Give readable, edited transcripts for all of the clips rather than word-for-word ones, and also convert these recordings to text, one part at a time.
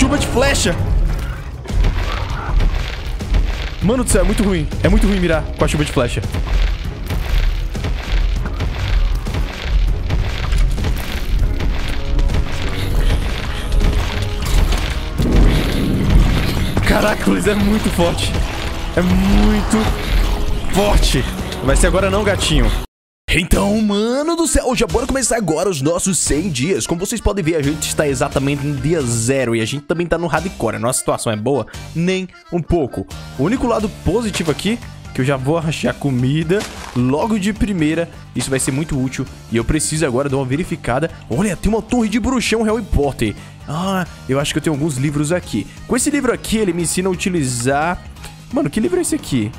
chuva de flecha. Mano do céu, é muito ruim. É muito ruim mirar com a chuva de flecha. Caraca, Luiz, é muito forte. É muito forte. Vai ser agora não, gatinho. Então, mano do céu, já bora começar agora os nossos 100 dias. Como vocês podem ver, a gente está exatamente no dia 0 e a gente também tá no hardcore. A nossa situação é boa? Nem um pouco. O único lado positivo aqui, que eu já vou achar comida logo de primeira. Isso vai ser muito útil e eu preciso agora dar uma verificada. Olha, tem uma torre de bruxão Harry Potter. Ah, eu acho que eu tenho alguns livros aqui. Com esse livro aqui, ele me ensina a utilizar... Mano, que livro é esse aqui?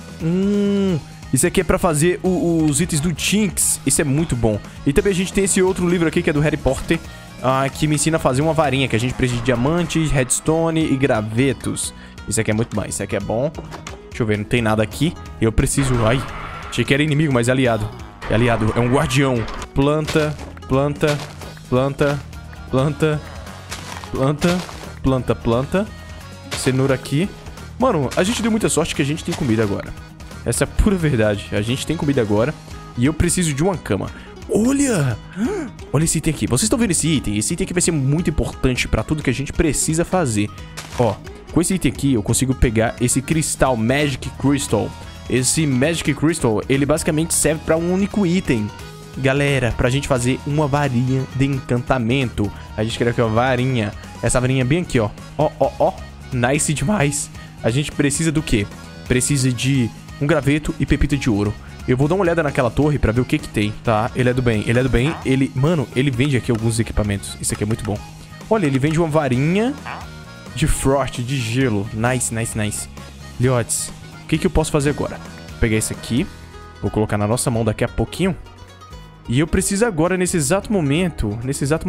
Isso aqui é pra fazer os itens do Tinks. Isso é muito bom. E também a gente tem esse outro livro aqui que é do Harry Potter, que me ensina a fazer uma varinha, que a gente precisa de diamantes, redstone e gravetos. Isso aqui é muito bom. Isso aqui é bom. Deixa eu ver, não tem nada aqui. Eu preciso... Ai, achei que era inimigo, mas é aliado. É aliado, é um guardião. Planta, planta, planta, planta, planta, planta, planta. Cenoura aqui. Mano, a gente deu muita sorte que a gente tem comida agora. Essa é a pura verdade. A gente tem comida agora e eu preciso de uma cama. Olha! Olha esse item aqui. Vocês estão vendo esse item? Esse item aqui vai ser muito importante pra tudo que a gente precisa fazer. Ó, com esse item aqui eu consigo pegar esse cristal, Magic Crystal. Esse Magic Crystal, ele basicamente serve pra um único item. Galera, pra gente fazer uma varinha de encantamento. A gente quer aqui uma varinha. Essa varinha bem aqui, ó. Ó, ó, ó. Nice demais. A gente precisa do quê? Precisa de... um graveto e pepita de ouro. Eu vou dar uma olhada naquela torre pra ver o que que tem. Tá, ele é do bem, ele é do bem. Ele, mano, ele vende aqui alguns equipamentos. Isso aqui é muito bom. Olha, ele vende uma varinha de frost, de gelo. Nice, nice, nice. Liotes, o que que eu posso fazer agora? Vou pegar esse aqui. Vou colocar na nossa mão daqui a pouquinho. E eu preciso agora, nesse exato momento,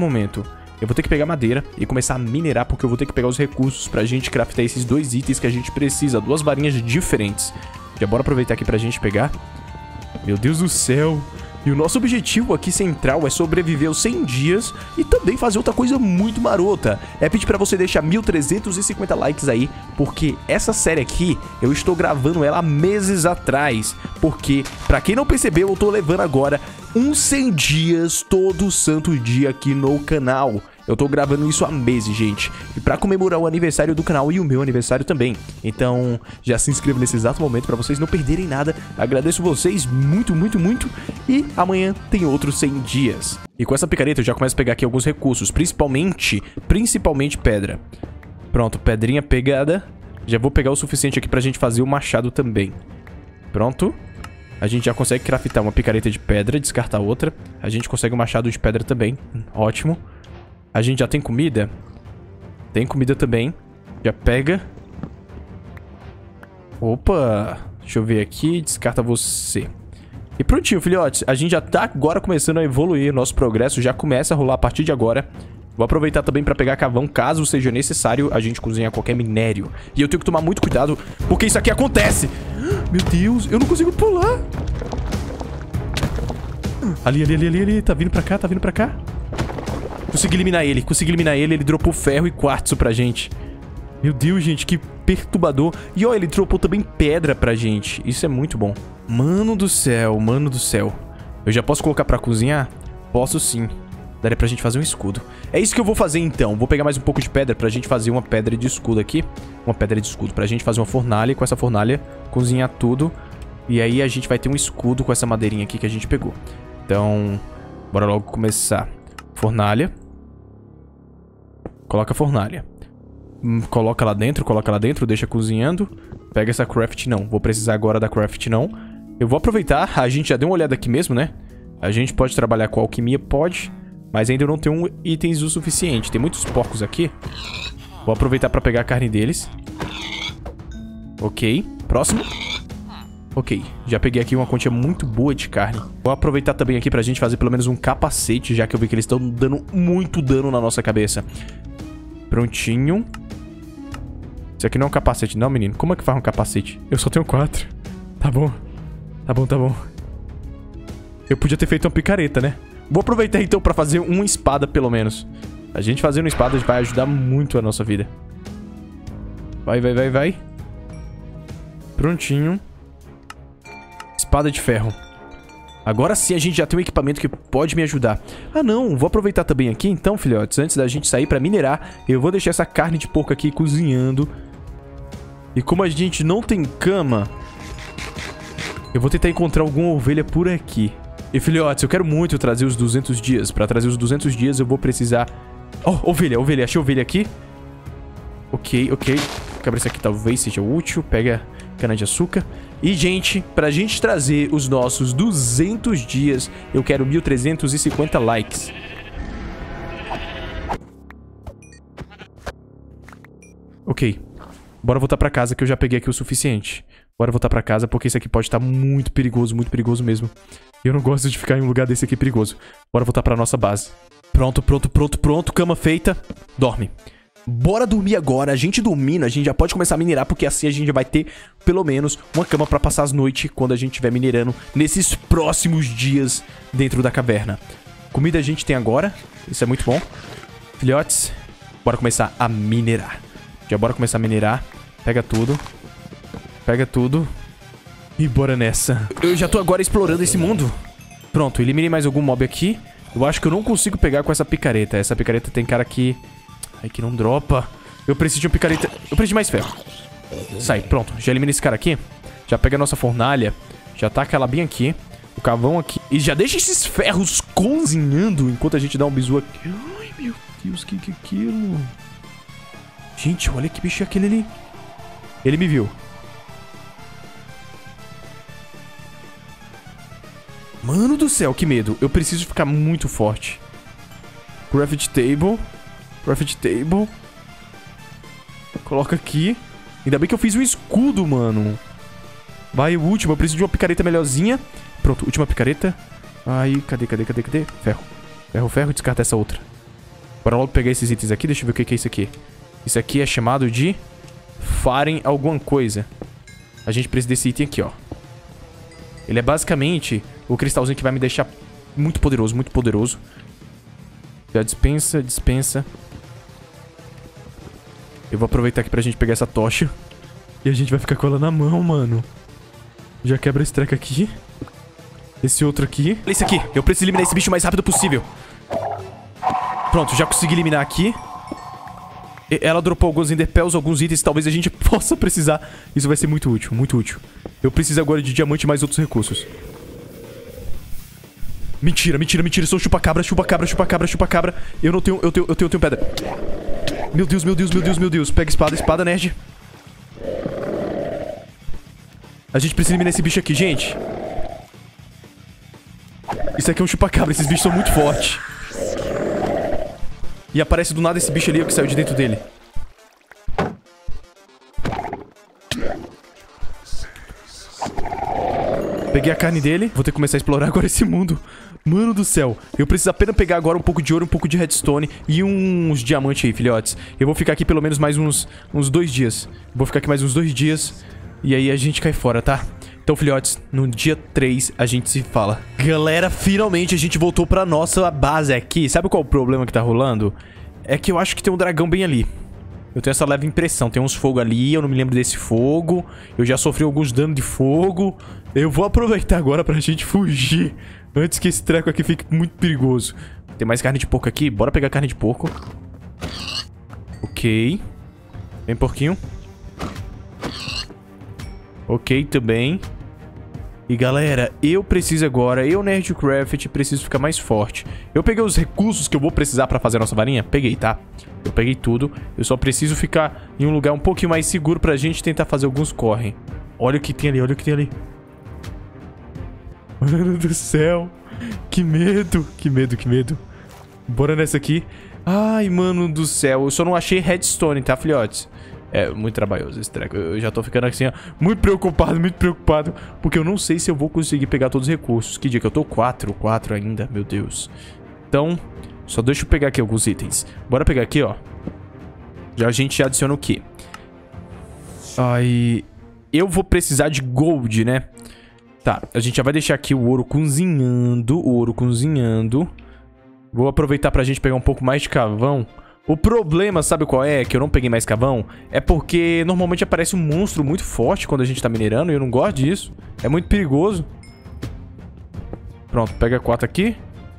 eu vou ter que pegar madeira e começar a minerar, porque eu vou ter que pegar os recursos pra gente craftar esses dois itens que a gente precisa. Duas varinhas diferentes. Já bora aproveitar aqui pra gente pegar. Meu Deus do céu. E o nosso objetivo aqui central é sobreviver aos 100 dias e também fazer outra coisa muito marota. É pedir pra você deixar 1350 likes aí, porque essa série aqui, eu estou gravando ela há meses atrás. Porque, pra quem não percebeu, eu tô levando agora uns 100 dias todo santo dia aqui no canal. Eu tô gravando isso há meses, gente. E pra comemorar o aniversário do canal e o meu aniversário também. Então, já se inscreva nesse exato momento pra vocês não perderem nada. Agradeço vocês muito, muito, muito. E amanhã tem outros 100 dias. E com essa picareta eu já começo a pegar aqui alguns recursos. Principalmente pedra. Pronto, pedrinha pegada. Já vou pegar o suficiente aqui pra gente fazer o machado também. Pronto. A gente já consegue craftar uma picareta de pedra, descartar outra. A gente consegue um machado de pedra também. Ótimo. A gente já tem comida? Tem comida também. Já pega. Opa! Deixa eu ver aqui. Descarta você. E prontinho, filhotes. A gente já tá agora começando a evoluir. Nosso progresso já começa a rolar a partir de agora. Vou aproveitar também pra pegar carvão, caso seja necessário a gente cozinhar qualquer minério. E eu tenho que tomar muito cuidado, porque isso aqui acontece. Meu Deus, eu não consigo pular. Ali. Tá vindo pra cá, tá vindo pra cá. Consegui eliminar ele, ele dropou ferro e quartzo pra gente. Meu Deus, gente, que perturbador. E ó, ele dropou também pedra pra gente. Isso é muito bom. Mano do céu, mano do céu. Eu já posso colocar pra cozinhar? Posso sim. Daria pra gente fazer um escudo. É isso que eu vou fazer então. Vou pegar mais um pouco de pedra pra gente fazer uma pedra de escudo aqui. Uma pedra de escudo pra gente fazer uma fornalha. E com essa fornalha, cozinhar tudo. E aí a gente vai ter um escudo com essa madeirinha aqui que a gente pegou. Então, bora logo começar. Fornalha. Coloca a fornalha. Coloca lá dentro, deixa cozinhando. Pega essa craft não. Vou precisar agora da craft não. Eu vou aproveitar, a gente já deu uma olhada aqui mesmo, né? A gente pode trabalhar com alquimia, pode. Mas ainda não tenho itens o suficiente. Tem muitos porcos aqui. Vou aproveitar pra pegar a carne deles. Ok, próximo. Ok, já peguei aqui uma quantia muito boa de carne. Vou aproveitar também aqui pra gente fazer pelo menos um capacete, já que eu vi que eles estão dando muito dano na nossa cabeça. Prontinho. Isso aqui não é um capacete não, menino. Como é que faz um capacete? Eu só tenho 4. Tá bom. Tá bom. Eu podia ter feito uma picareta, né? Vou aproveitar então pra fazer uma espada pelo menos. A gente fazendo espada vai ajudar muito a nossa vida. Vai, vai, vai, vai. Prontinho. Espada de ferro. Agora sim a gente já tem um equipamento que pode me ajudar. Ah não, vou aproveitar também aqui então, filhotes. Antes da gente sair pra minerar, eu vou deixar essa carne de porco aqui cozinhando. E como a gente não tem cama, eu vou tentar encontrar alguma ovelha por aqui. E filhotes, eu quero muito trazer os 200 dias. Pra trazer os 200 dias eu vou precisar... Oh, ovelha, ovelha, achei ovelha aqui. Ok, ok. Quebra isso aqui, talvez seja útil. Pega cana de açúcar. E, gente, pra gente trazer os nossos 200 dias, eu quero 1.350 likes. Ok. Bora voltar pra casa que eu já peguei aqui o suficiente. Bora voltar pra casa porque isso aqui pode estar muito perigoso mesmo. Eu não gosto de ficar em um lugar desse aqui perigoso. Bora voltar pra nossa base. Pronto, pronto, pronto, pronto. Cama feita. Dorme. Bora dormir agora. A gente dormindo, a gente já pode começar a minerar, porque assim a gente já vai ter, pelo menos, uma cama pra passar as noites quando a gente estiver minerando nesses próximos dias dentro da caverna. Comida a gente tem agora. Isso é muito bom. Filhotes, bora começar a minerar. Já bora começar a minerar. Pega tudo. Pega tudo. E bora nessa. Eu já tô agora explorando esse mundo. Pronto, eliminei mais algum mob aqui. Eu acho que eu não consigo pegar com essa picareta. Essa picareta tem cara que... Ai, que não dropa. Eu preciso de uma picareta... Eu preciso de mais ferro. Sai, pronto. Já eliminei esse cara aqui. Já pega a nossa fornalha. Já taca ela bem aqui. O cavão aqui. E já deixa esses ferros cozinhando enquanto a gente dá um bisu aqui. Ai, meu Deus, que é aquilo? Gente, olha que bicho é aquele ali. Ele me viu. Mano do céu, que medo. Eu preciso ficar muito forte. Craft table. Craft table. Coloca aqui. Ainda bem que eu fiz um escudo, mano. Vai, o último. Eu preciso de uma picareta melhorzinha. Pronto, última picareta. Aí, cadê? Ferro. Ferro, ferro. Descarta essa outra. Bora logo pegar esses itens aqui. Deixa eu ver o que é isso aqui. Isso aqui é chamado de... Farem alguma coisa. A gente precisa desse item aqui, ó. Ele é basicamente o cristalzinho que vai me deixar muito poderoso, muito poderoso. Já dispensa, dispensa. Eu vou aproveitar aqui pra gente pegar essa tocha. E a gente vai ficar com ela na mão, mano. Já quebra esse treco aqui. Esse outro aqui. Olha esse aqui. Eu preciso eliminar esse bicho o mais rápido possível. Pronto, já consegui eliminar aqui. Ela dropou alguns enderpearls, alguns itens. Talvez a gente possa precisar. Isso vai ser muito útil, muito útil. Eu preciso agora de diamante e mais outros recursos. Mentira, mentira, mentira. Sou chupa-cabra, chupa-cabra, chupa-cabra, chupa-cabra. Eu não tenho, eu tenho pedra. Meu Deus, meu Deus, meu Deus, meu Deus. Pega espada, espada, nerd. A gente precisa eliminar esse bicho aqui, gente. Isso aqui é um chupa-cabra. Esses bichos são muito fortes. E aparece do nada esse bicho ali, ó, que saiu de dentro dele. Peguei a carne dele. Vou ter que começar a explorar agora esse mundo. Mano do céu. Eu preciso apenas pegar agora um pouco de ouro, um pouco de redstone e uns diamantes aí, filhotes. Eu vou ficar aqui pelo menos mais uns 2 dias. Vou ficar aqui mais uns 2 dias. E aí a gente cai fora, tá? Então, filhotes, no dia 3 a gente se fala. Galera, finalmente a gente voltou pra nossa base aqui. Sabe qual é o problema que tá rolando? É que eu acho que tem um dragão bem ali. Eu tenho essa leve impressão. Tem uns fogo ali, eu não me lembro desse fogo. Eu já sofri alguns danos de fogo. Eu vou aproveitar agora pra gente fugir. Antes que esse treco aqui fique muito perigoso. Tem mais carne de porco aqui? Bora pegar carne de porco. Ok. Vem, porquinho. Ok, também. E galera, eu preciso agora, eu Nerdcraft, preciso ficar mais forte. Eu peguei os recursos que eu vou precisar pra fazer a nossa varinha? Peguei, tá? Eu peguei tudo. Eu só preciso ficar em um lugar um pouquinho mais seguro pra gente tentar fazer alguns corre. Olha o que tem ali, olha o que tem ali. Mano do céu. Que medo, que medo, que medo. Bora nessa aqui. Ai, mano do céu. Eu só não achei redstone, tá, filhotes? É muito trabalhoso esse treco. Eu já tô ficando assim, ó, muito preocupado. Porque eu não sei se eu vou conseguir pegar todos os recursos. Que dia que eu tô? 4 ainda, meu Deus. Então, só deixa eu pegar aqui alguns itens. Bora pegar aqui, ó. A gente adiciona o quê? Aí... Eu vou precisar de gold, né? Tá, a gente já vai deixar aqui o ouro cozinhando. Vou aproveitar pra gente pegar um pouco mais de carvão. O problema, sabe qual é? Que eu não peguei mais carvão. É porque normalmente aparece um monstro muito forte quando a gente tá minerando. E eu não gosto disso. É muito perigoso. Pronto, pega 4 aqui.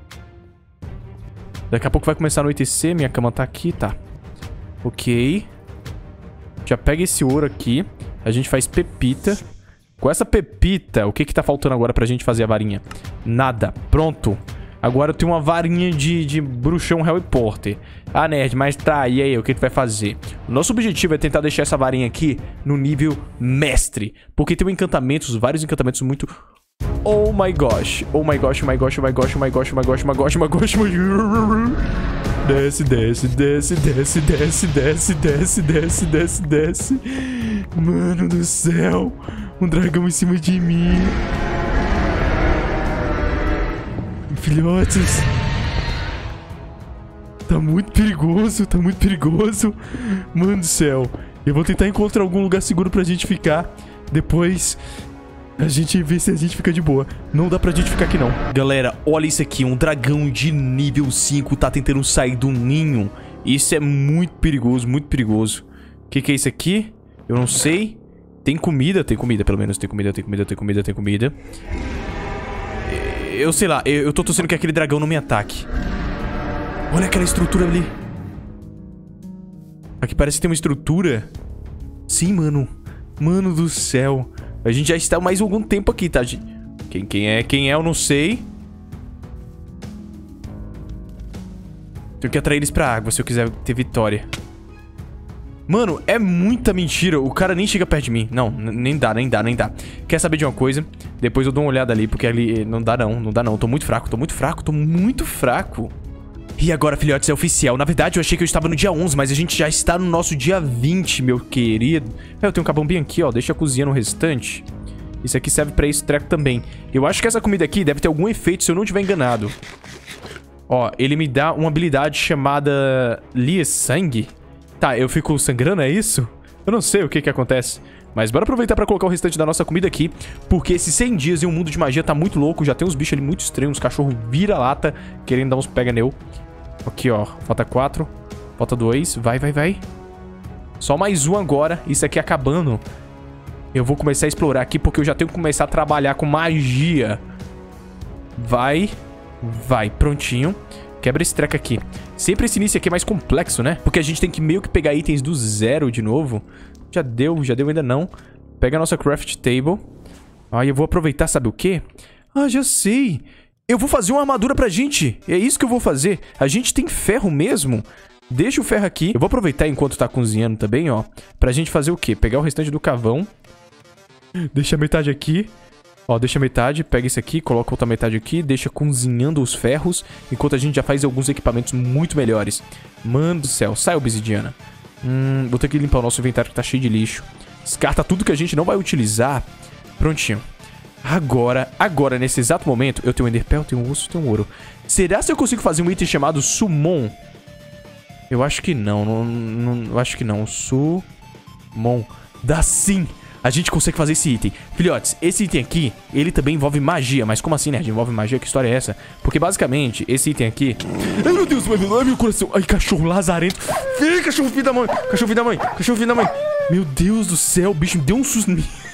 Daqui a pouco vai começar a anoitecer. Minha cama tá aqui, tá. Ok. Já pega esse ouro aqui. A gente faz pepita. Com essa pepita, o que que tá faltando agora pra gente fazer a varinha? Nada. Pronto. Agora eu tenho uma varinha de bruxão Harry Potter. Ah, nerd, mas tá, e aí, o que tu vai fazer? O nosso objetivo é tentar deixar essa varinha aqui no nível mestre. Porque tem encantamentos, vários encantamentos muito... Oh my gosh. Oh my gosh, oh my gosh, oh my gosh, oh my gosh, oh my gosh, oh my gosh, oh my gosh, oh my gosh. Desce, desce, desce, desce, desce, desce, desce, desce, desce, desce. Mano do céu. Um dragão em cima de mim. Filhotes. Tá muito perigoso, tá muito perigoso. Mano do céu. Eu vou tentar encontrar algum lugar seguro pra gente ficar. Depois a gente vê se a gente fica de boa. Não dá pra gente ficar aqui não. Galera, olha isso aqui. Um dragão de nível 5 tá tentando sair do ninho. Isso é muito perigoso, muito perigoso. O que é isso aqui? Eu não sei. Tem comida pelo menos. Tem comida. Eu sei lá, eu tô torcendo que aquele dragão não me ataque. Olha aquela estrutura ali. Aqui parece que tem uma estrutura. Sim, mano. Mano do céu. A gente já está mais algum tempo aqui, tá? Quem é, eu não sei. Tenho que atrair eles pra água se eu quiser ter vitória. Mano, é muita mentira. O cara nem chega perto de mim. Não, nem dá. Quer saber de uma coisa? Depois eu dou uma olhada ali, porque ali não dá não. Tô muito fraco. E agora, filhotes, é oficial. Na verdade, eu achei que eu estava no dia 11, mas a gente já está no nosso dia 20, meu querido. Eu tenho um cabão bem aqui, ó. Deixa cozinhando o restante. Isso aqui serve pra esse treco também. Eu acho que essa comida aqui deve ter algum efeito, se eu não estiver enganado. Ó, ele me dá uma habilidade chamada Lia Sangue. Tá, eu fico sangrando, é isso? Eu não sei o que acontece. Mas bora aproveitar pra colocar o restante da nossa comida aqui. Porque esses 100 dias em um mundo de magia tá muito louco. Já tem uns bichos ali muito estranhos, uns cachorros vira-lata querendo dar uns pega-neu. Aqui, ó, falta 4. Falta 2, vai. Só mais um agora, isso aqui acabando. Eu vou começar a explorar aqui porque eu já tenho que começar a trabalhar com magia. Vai, prontinho. Quebra esse treco aqui. Sempre esse início aqui é mais complexo, né? Porque a gente tem que meio que pegar itens do zero de novo. Já deu ainda não. Pega a nossa craft table. Aí eu vou aproveitar, sabe o quê? Ah, já sei. Eu vou fazer uma armadura pra gente. É isso que eu vou fazer. A gente tem ferro mesmo. Deixa o ferro aqui. Eu vou aproveitar enquanto tá cozinhando também, ó. Pra gente fazer o quê? Pegar o restante do carvão. Deixa a metade aqui. Ó, deixa metade, pega esse aqui, coloca outra metade aqui, deixa cozinhando os ferros, enquanto a gente já faz alguns equipamentos muito melhores. Mano do céu, sai, obsidiana. Vou ter que limpar o nosso inventário que tá cheio de lixo. Descarta tudo que a gente não vai utilizar. Prontinho. Agora, nesse exato momento, eu tenho um enderpell, tenho um osso, tenho um ouro. Será se eu consigo fazer um item chamado summon? Eu acho que não, eu acho que não. Summon. Dá sim! A gente consegue fazer esse item. Filhotes, esse item aqui, ele também envolve magia. Mas como assim, nerd? Envolve magia? Que história é essa? Porque basicamente, esse item aqui... Ai, meu Deus, ai, meu coração. Ai, cachorro lazarento. Vem, cachorro filho da mãe. Cachorro filho da mãe. Meu Deus do céu, o bicho me deu um susto.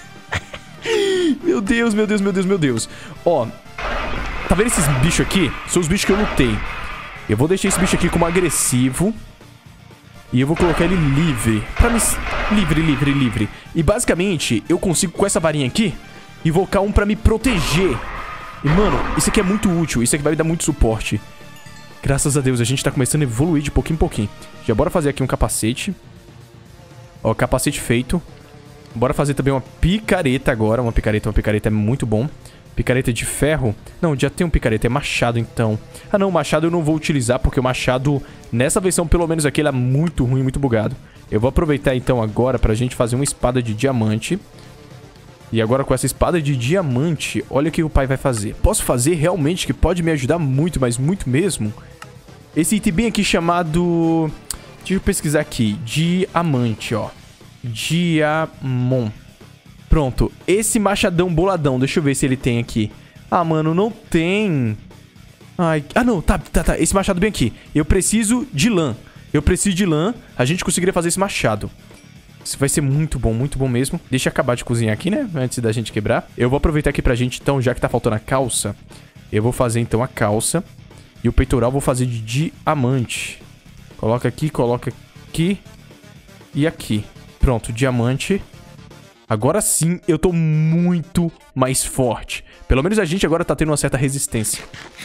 Meu Deus. Ó, tá vendo esses bichos aqui? São os bichos que eu lutei. Eu vou deixar esse bicho aqui como agressivo. E eu vou colocar ele livre. Pra me... Livre. E basicamente, eu consigo com essa varinha aqui invocar um pra me proteger. E, mano, isso aqui é muito útil. Isso aqui vai me dar muito suporte. Graças a Deus, a gente tá começando a evoluir de pouquinho em pouquinho. Já bora fazer aqui um capacete. Ó, capacete feito. Bora fazer também uma picareta agora. Uma picareta é muito bom. Picareta de ferro. Não, já tem um picareta, é machado então. Ah não, o machado eu não vou utilizar porque o machado, nessa versão pelo menos aqui, ele é muito ruim, muito bugado. Eu vou aproveitar então agora pra gente fazer uma espada de diamante. E agora com essa espada de diamante, olha o que o pai vai fazer. Posso fazer realmente que pode me ajudar muito, mas muito mesmo. Esse item bem aqui chamado... Deixa eu pesquisar aqui. Diamante, ó. Diamon. Pronto, esse machadão boladão, deixa eu ver se ele tem aqui. Ah, mano, não tem. Ai, ah, não, tá. Esse machado bem aqui. Eu preciso de lã. Eu preciso de lã. A gente conseguiria fazer esse machado. Isso vai ser muito bom mesmo. Deixa eu acabar de cozinhar aqui, né? Antes da gente quebrar. Eu vou aproveitar aqui pra gente, então, já que tá faltando a calça. Eu vou fazer, então, a calça. E o peitoral eu vou fazer de diamante. Coloca aqui e aqui. Pronto, diamante. Agora sim, eu tô muito mais forte. Pelo menos a gente agora tá tendo uma certa resistência.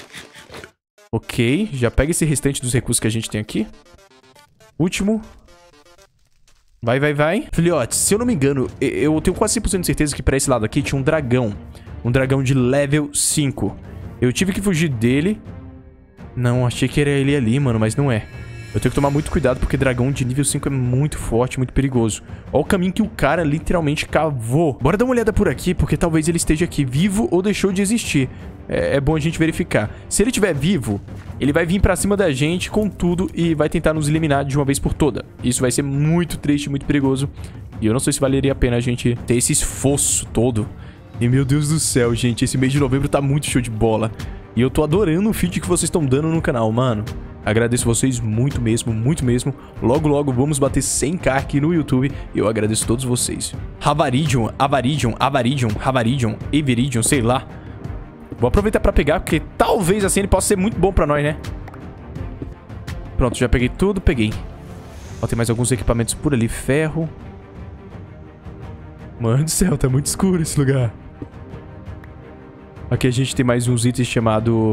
Ok, já pega esse restante dos recursos que a gente tem aqui. Último. Vai. Filhotes, se eu não me engano, eu tenho quase 100% de certeza que pra esse lado aqui tinha um dragão. Um dragão de level 5. Eu tive que fugir dele. Não, achei que era ele ali, mano, mas não é. Eu tenho que tomar muito cuidado porque dragão de nível 5 é muito forte, muito perigoso. Olha o caminho que o cara literalmente cavou. Bora dar uma olhada por aqui, porque talvez ele esteja aqui vivo ou deixou de existir. É bom a gente verificar. Se ele estiver vivo, ele vai vir pra cima da gente com tudo e vai tentar nos eliminar de uma vez por toda. Isso vai ser muito triste, muito perigoso. E eu não sei se valeria a pena a gente ter esse esforço todo. E meu Deus do céu, gente, esse mês de novembro tá muito show de bola. E eu tô adorando o feed que vocês estão dando no canal, mano. Agradeço vocês muito mesmo, muito mesmo. Logo vamos bater 100k aqui no YouTube. E eu agradeço todos vocês. Havaridium, Everidium, sei lá. Vou aproveitar pra pegar, porque talvez assim ele possa ser muito bom pra nós, né? Pronto, já peguei tudo, peguei. Ó, tem mais alguns equipamentos por ali, ferro. Mano do céu, tá muito escuro esse lugar. Aqui a gente tem mais uns itens chamado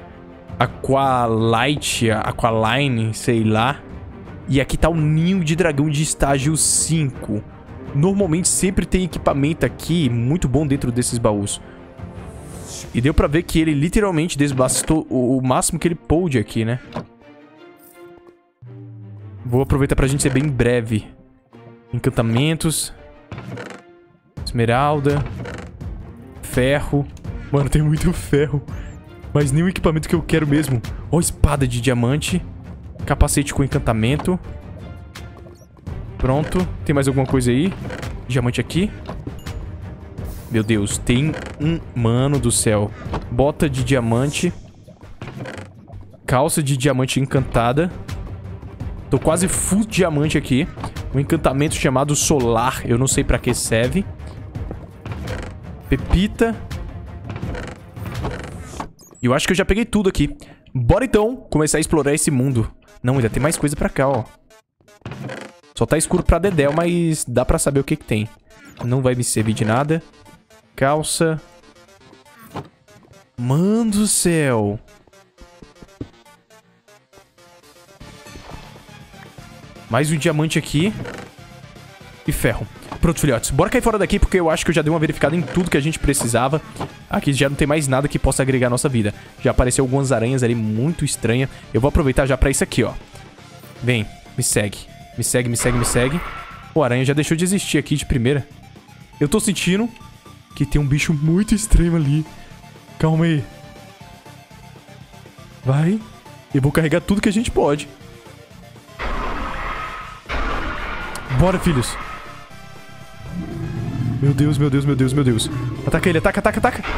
Aqualine, sei lá. E aqui tá o ninho de dragão de estágio 5. Normalmente sempre tem equipamento aqui muito bom dentro desses baús. E deu pra ver que ele literalmente desbastou o máximo que ele pôde aqui, né? Vou aproveitar pra gente ser bem breve. Encantamentos. Esmeralda. Ferro. Mano, tem muito ferro. Mas nem o equipamento que eu quero mesmo. Ó, espada de diamante. Capacete com encantamento. Pronto. Tem mais alguma coisa aí? Diamante aqui. Meu Deus, tem um... Mano do céu. Bota de diamante. Calça de diamante encantada. Tô quase full diamante aqui. Um encantamento chamado solar. Eu não sei pra que serve. Pepita. E eu acho que eu já peguei tudo aqui. Bora então começar a explorar esse mundo. Não, ainda tem mais coisa pra cá, ó. Só tá escuro pra dedéu, mas dá pra saber o que que tem. Não vai me servir de nada. Calça. Mano do céu. Mais um diamante aqui. E ferro. Pronto, filhotes. Bora cair fora daqui, porque eu acho que eu já dei uma verificada em tudo que a gente precisava. Aqui já não tem mais nada que possa agregar a nossa vida. Já apareceu algumas aranhas ali muito estranhas. Eu vou aproveitar já pra isso aqui, ó. Vem, me segue. Me segue. Pô, a aranha já deixou de existir aqui de primeira. Eu tô sentindo que tem um bicho muito estranho ali. Calma aí. Vai. Eu vou carregar tudo que a gente pode. Bora, filhos. Meu Deus. Ataca ele, ataca.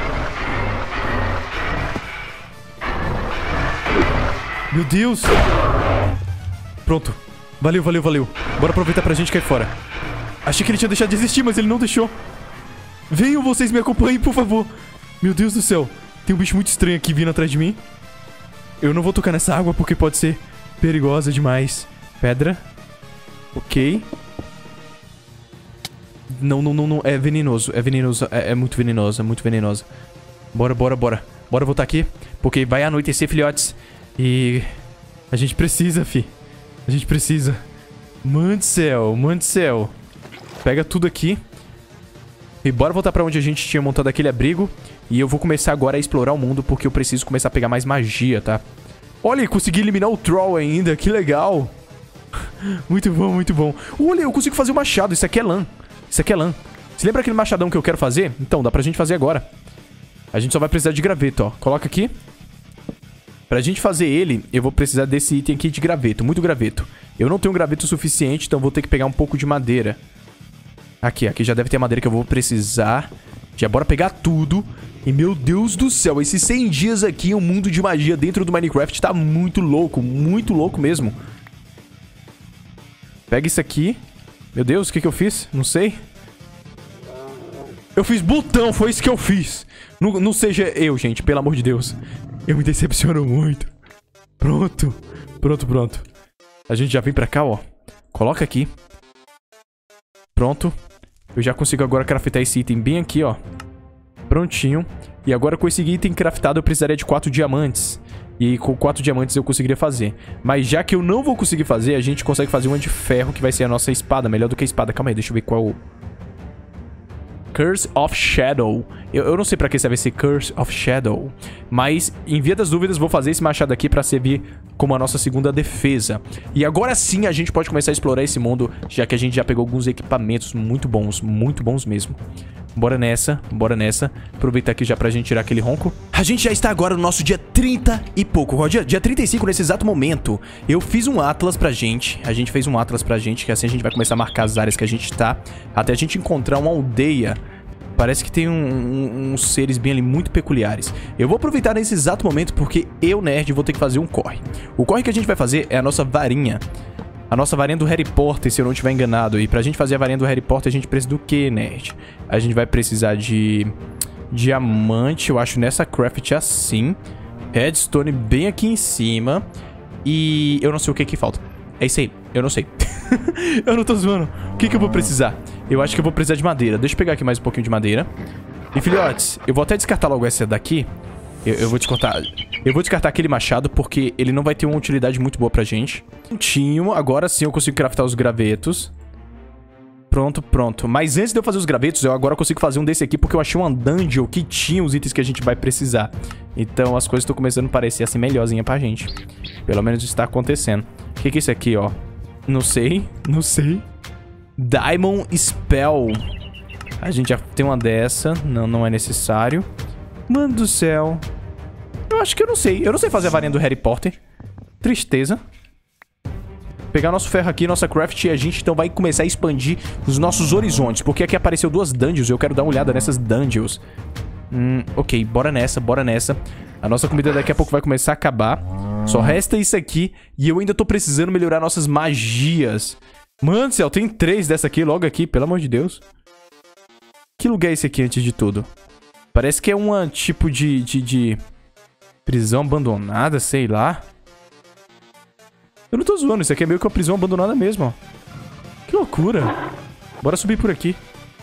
Meu Deus. Pronto. Valeu. Bora aproveitar pra gente cair fora. Achei que ele tinha deixado de existir, mas ele não deixou. Venham, vocês me acompanhem, por favor. Meu Deus do céu. Tem um bicho muito estranho aqui vindo atrás de mim. Eu não vou tocar nessa água porque pode ser perigosa demais. Pedra. Ok. Não. É venenoso. É muito venenosa. Bora. Bora voltar aqui. Porque vai anoitecer, filhotes. E... a gente precisa, fi. A gente precisa. Mano do céu. Pega tudo aqui. E bora voltar pra onde a gente tinha montado aquele abrigo. E eu vou começar agora a explorar o mundo, porque eu preciso começar a pegar mais magia, tá? Olha, consegui eliminar o Troll ainda. Que legal. Muito bom. Olha, eu consigo fazer o machado. Isso aqui é lã. Você lembra aquele machadão que eu quero fazer? Então, dá pra gente fazer agora. A gente só vai precisar de graveto, ó. Coloca aqui. Pra gente fazer ele, eu vou precisar desse item aqui de graveto. Muito graveto. Eu não tenho graveto suficiente, então vou ter que pegar um pouco de madeira. Aqui já deve ter a madeira que eu vou precisar. Já bora pegar tudo. E meu Deus do céu, esses 100 dias aqui em um mundo de magia dentro do Minecraft tá muito louco mesmo. Pega isso aqui. Meu Deus, o que eu fiz? Não sei. Eu fiz botão, foi isso que eu fiz. Não seja eu, gente, pelo amor de Deus. Eu me decepciono muito. Pronto. Pronto. A gente já vem pra cá, ó. Coloca aqui. Pronto. Eu já consigo agora craftar esse item bem aqui, ó. Prontinho. E agora com esse item craftado eu precisaria de 4 diamantes. E com 4 diamantes eu conseguiria fazer. Mas já que eu não vou conseguir fazer, a gente consegue fazer uma de ferro, que vai ser a nossa espada. Melhor do que a espada. Calma aí, deixa eu ver qual... Curse of Shadow. Eu não sei pra que serve esse Curse of Shadow. Mas, em via das dúvidas, vou fazer esse machado aqui pra servir como a nossa segunda defesa. E agora sim a gente pode começar a explorar esse mundo, já que a gente já pegou alguns equipamentos muito bons mesmo. Bora nessa. Aproveitar aqui já pra gente tirar aquele ronco. A gente já está agora no nosso dia 30 e pouco. Dia 35, nesse exato momento, eu fiz um atlas pra gente. A gente fez um atlas pra gente, que assim a gente vai começar a marcar as áreas que a gente tá, até a gente encontrar uma aldeia. Parece que tem uns seres bem ali muito peculiares. Eu vou aproveitar nesse exato momento porque eu, nerd, vou ter que fazer um corre. O corre que a gente vai fazer é a nossa varinha. A nossa varinha do Harry Potter, se eu não estiver enganado. E pra gente fazer a varinha do Harry Potter, a gente precisa do quê, nerd? A gente vai precisar de diamante, eu acho, nessa craft assim. Redstone bem aqui em cima. E eu não sei o que que falta. É isso aí, eu não sei. Eu não tô zoando. O que que eu vou precisar? Eu acho que eu vou precisar de madeira. Deixa eu pegar aqui mais um pouquinho de madeira. E, filhotes, eu vou até descartar logo essa daqui. Eu vou descartar. Eu vou descartar aquele machado porque ele não vai ter uma utilidade muito boa pra gente. Prontinho. Agora sim eu consigo craftar os gravetos. Pronto. Mas antes de eu fazer os gravetos, eu agora consigo fazer um desse aqui porque eu achei uma dungeon que tinha os itens que a gente vai precisar. Então as coisas estão começando a parecer assim melhorzinha pra gente. Pelo menos está acontecendo. O que é isso aqui, ó? Não sei. Diamond Spell. A gente já tem uma dessa. Não é necessário. Mano do céu. Eu acho que eu não sei. Eu não sei fazer a varinha do Harry Potter. Tristeza. Pegar nosso ferro aqui, nossa craft, e a gente então vai começar a expandir os nossos horizontes. Porque aqui apareceu 2 dungeons. Eu quero dar uma olhada nessas dungeons. Ok, bora nessa. A nossa comida daqui a pouco vai começar a acabar. Só resta isso aqui. E eu ainda tô precisando melhorar nossas magias. Mano do céu, tem 3 dessa aqui logo aqui, pelo amor de Deus. Que lugar é esse aqui antes de tudo? Parece que é uma tipo de prisão abandonada, sei lá. Eu não tô zoando, isso aqui é meio que uma prisão abandonada mesmo, ó. Que loucura. Bora subir por aqui.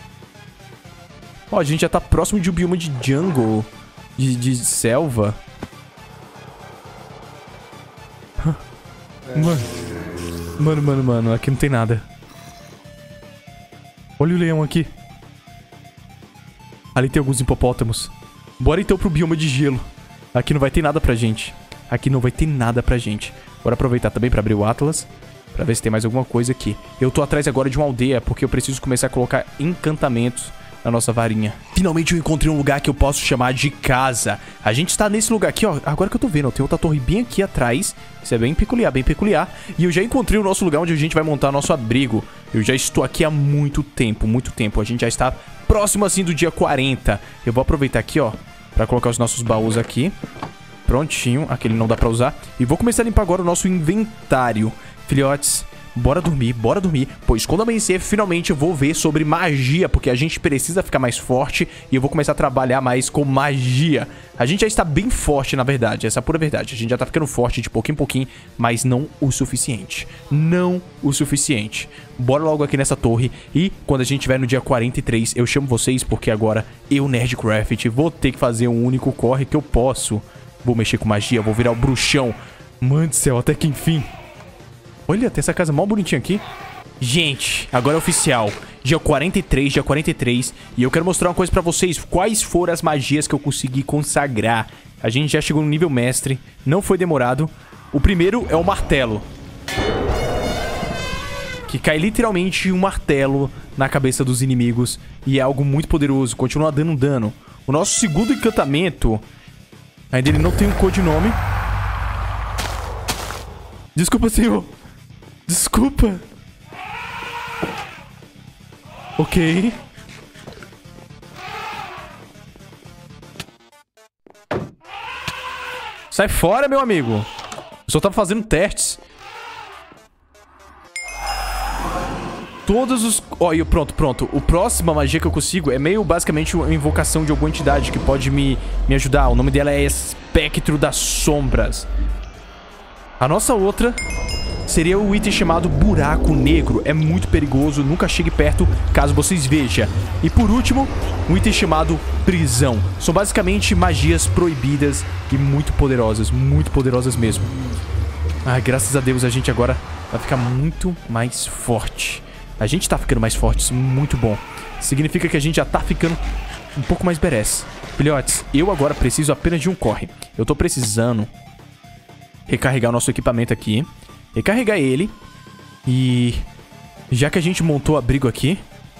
Ó, a gente já tá próximo de um bioma de jungle. De selva. Mano, aqui não tem nada. Olha o leão aqui. Ali tem alguns hipopótamos. Bora então pro bioma de gelo. Aqui não vai ter nada pra gente. Bora aproveitar também pra abrir o Atlas. Pra ver se tem mais alguma coisa aqui. Eu tô atrás agora de uma aldeia, porque eu preciso começar a colocar encantamentos na nossa varinha. Finalmente eu encontrei um lugar que eu posso chamar de casa. A gente está nesse lugar aqui, ó. Agora que eu tô vendo, ó, tem outra torre bem aqui atrás. Isso é bem peculiar. E eu já encontrei o nosso lugar onde a gente vai montar nosso abrigo. Eu já estou aqui há muito tempo. A gente já está próximo assim do dia 40. Eu vou aproveitar aqui, ó, pra colocar os nossos baús aqui. Prontinho, aquele não dá pra usar. E vou começar a limpar agora o nosso inventário. Filhotes, bora dormir. Pois quando amanhecer, finalmente eu vou ver sobre magia. Porque a gente precisa ficar mais forte. E eu vou começar a trabalhar mais com magia. A gente já está bem forte, na verdade. Essa é a pura verdade. A gente já tá ficando forte de pouquinho em pouquinho. Mas não o suficiente. Bora logo aqui nessa torre. E quando a gente estiver no dia 43, eu chamo vocês. Porque agora eu, Nerdcraft, vou ter que fazer um único corre que eu posso. Vou mexer com magia, vou virar o bruxão. Mano do céu, até que enfim. Olha, tem essa casa mó bonitinha aqui. Gente, agora é oficial. Dia 43. E eu quero mostrar uma coisa pra vocês. Quais foram as magias que eu consegui consagrar. A gente já chegou no nível mestre. Não foi demorado. O primeiro é o martelo. Que cai literalmente um martelo na cabeça dos inimigos. E é algo muito poderoso. Continua dando dano. O nosso segundo encantamento... Ainda ele não tem um codinome. Desculpa, senhor. Desculpa. Ok. Sai fora, meu amigo. Eu só tava fazendo testes. Todos os... Ó, pronto. O próximo magia que eu consigo é meio basicamente uma invocação de alguma entidade que pode me ajudar. O nome dela é Espectro das Sombras. A nossa outra seria o item chamado Buraco Negro. É muito perigoso, nunca chegue perto caso vocês vejam. E por último, um item chamado Prisão. São basicamente magias proibidas e muito poderosas mesmo. Ah, graças a Deus a gente agora vai ficar muito mais forte. A gente tá ficando mais forte, isso é muito bom. Significa que a gente já tá ficando um pouco mais badass. Filhotes, eu agora preciso apenas de um corre. Eu tô precisando recarregar o nosso equipamento aqui. Recarregar ele. E já que a gente montou o abrigo aqui,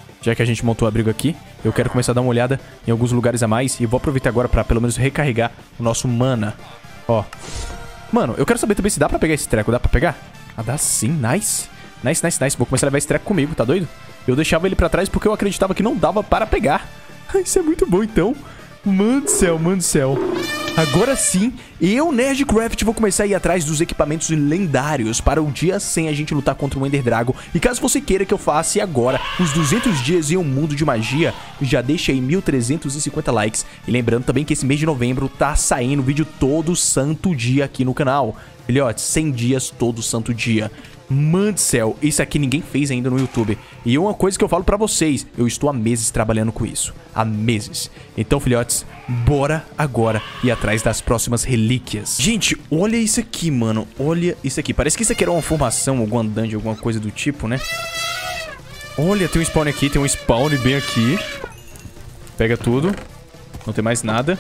eu quero começar a dar uma olhada em alguns lugares a mais. E eu vou aproveitar agora pra pelo menos recarregar o nosso mana. Ó. Mano, eu quero saber também se dá pra pegar esse treco. Dá pra pegar? Ah, dá sim. Nice. Nice. Vou começar a levar esse treco comigo, tá doido? Eu deixava ele pra trás porque eu acreditava que não dava para pegar. Isso é muito bom, então. Mano do céu. Agora sim, eu, Nerdcraft, vou começar a ir atrás dos equipamentos lendários para o dia 100 a gente lutar contra o Ender Dragon. E caso você queira que eu faça agora os 200 dias em um mundo de magia, já deixa aí 1.350 likes. E lembrando também que esse mês de novembro tá saindo vídeo todo santo dia aqui no canal. Filhotes, 100 dias todo santo dia. Mano do céu, isso aqui ninguém fez ainda no YouTube. E uma coisa que eu falo pra vocês, eu estou há meses trabalhando com isso. Há meses. Então, filhotes, bora agora ir atrás das próximas relíquias. Gente, olha isso aqui, mano. Olha isso aqui. Parece que isso aqui era uma formação, alguma dungeon, alguma coisa do tipo, né? Olha, tem um spawn aqui, tem um spawn bem aqui. Pega tudo. Não tem mais nada.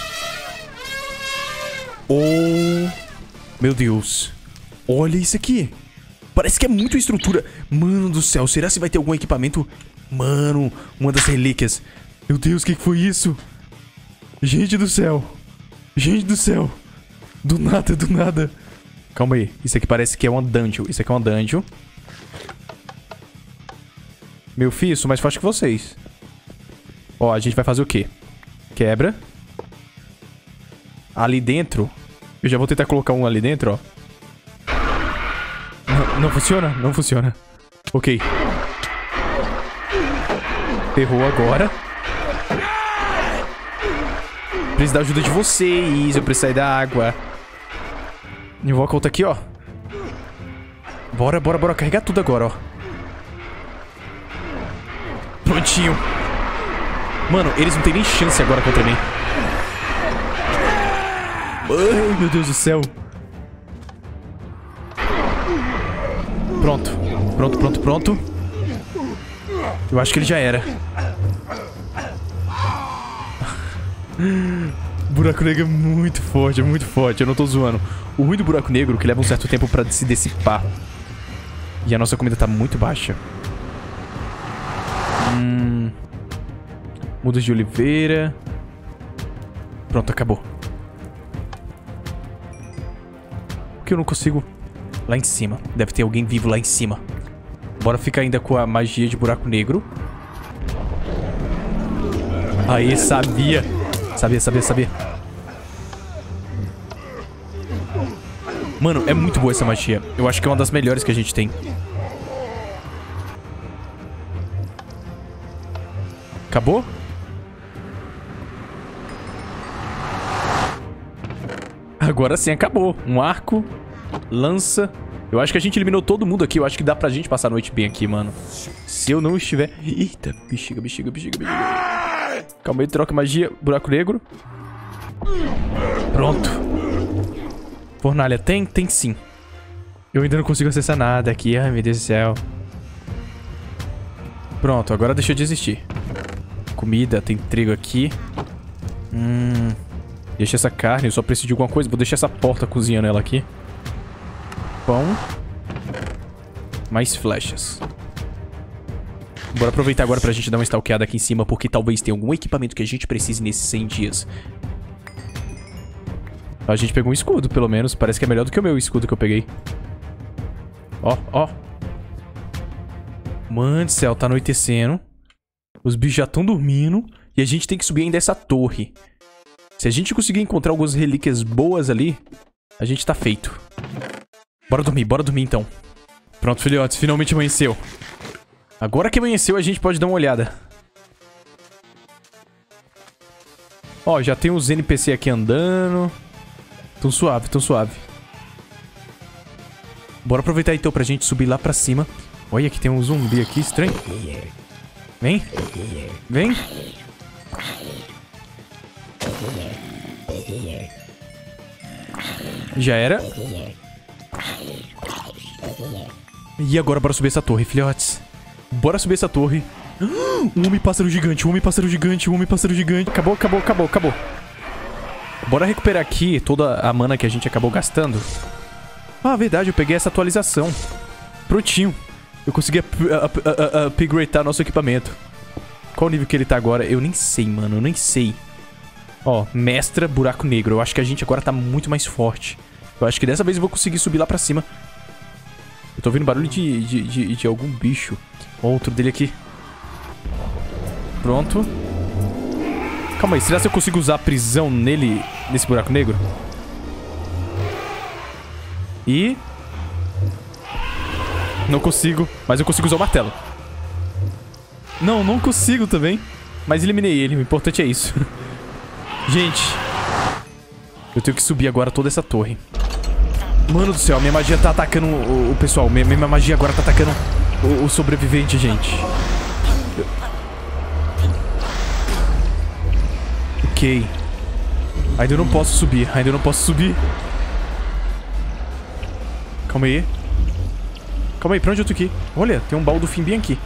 Oh, meu Deus. Olha isso aqui. Parece que é muito estrutura. Mano do céu, será que vai ter algum equipamento? Mano, uma das relíquias. Meu Deus, o que foi isso? Gente do céu. Do nada. Calma aí, isso aqui parece que é uma dungeon. Isso aqui é uma dungeon. Meu filho, sou mais forte que vocês. Ó, a gente vai fazer o quê? Quebra. Ali dentro. Eu já vou tentar colocar um ali dentro, ó. Não funciona? Não funciona. Ok. Ferrou agora. Preciso da ajuda de vocês. Eu preciso sair da água. Invoca outra aqui, ó. Bora. Carregar tudo agora, ó. Prontinho. Mano, eles não têm nem chance agora contra mim. Ai, meu Deus do céu. Pronto. Eu acho que ele já era. Buraco negro é muito forte, Eu não tô zoando. O ruim do buraco negro é que leva um certo tempo pra se dissipar. E a nossa comida tá muito baixa. Mudas de oliveira. Pronto, acabou. Por que eu não consigo... Lá em cima. Deve ter alguém vivo lá em cima. Bora ficar ainda com a magia de buraco negro. Aí, sabia. Sabia. Mano, é muito boa essa magia. Eu acho que é uma das melhores que a gente tem. Acabou? Agora sim, acabou. Um arco... Lança. Eu acho que a gente eliminou todo mundo aqui. Eu acho que dá pra gente passar a noite bem aqui, mano. Se eu não estiver... Eita, bexiga. Calma aí, troca magia. Buraco negro. Pronto. Fornalha, tem sim. Eu ainda não consigo acessar nada aqui. Ai, meu Deus do céu. Pronto, agora deixa eu desistir. Comida, tem trigo aqui. Deixa essa carne, eu só preciso de alguma coisa. Vou deixar essa porta cozinhando ela aqui. Pão. Mais flechas. Bora aproveitar agora pra gente dar uma stalkeada aqui em cima, porque talvez tenha algum equipamento que a gente precise nesses 100 dias. A gente pegou um escudo, pelo menos. Parece que é melhor do que o meu escudo que eu peguei. Ó. Mano do céu, tá anoitecendo. Os bichos já estão dormindo. E a gente tem que subir ainda essa torre. Se a gente conseguir encontrar algumas relíquias boas ali, a gente tá feito. Bora dormir então. Pronto, filhotes, finalmente amanheceu. Agora que amanheceu, a gente pode dar uma olhada. Ó, já tem os NPC aqui andando. Tão suave, tão suave. Bora aproveitar então pra gente subir lá pra cima. Olha, aqui tem um zumbi aqui, estranho. Vem. Vem. Já era. E agora bora subir essa torre, filhotes. Bora subir essa torre. Um homem-pássaro gigante, um homem-pássaro gigante, um homem-pássaro gigante. Acabou. Bora recuperar aqui toda a mana que a gente acabou gastando. Ah, verdade, eu peguei essa atualização. Prontinho. Eu consegui upgradear nosso equipamento. Qual o nível que ele tá agora? Eu nem sei, mano, eu nem sei. Ó, mestra buraco negro. Eu acho que a gente agora tá muito mais forte. Eu acho que dessa vez eu vou conseguir subir lá pra cima. Eu tô ouvindo barulho de algum bicho. Ó, outro dele aqui. Pronto. Calma aí, será que eu consigo usar a prisão nele, nesse buraco negro? E... não consigo, mas eu consigo usar o martelo. Não consigo também. Mas eliminei ele, o importante é isso. Gente, eu tenho que subir agora toda essa torre. Mano do céu, minha magia tá atacando o pessoal. Minha magia agora tá atacando o sobrevivente, gente. Ok. Ainda não posso subir, Calma aí. Pra onde eu tô aqui? Olha, tem um baú do fim bem aqui.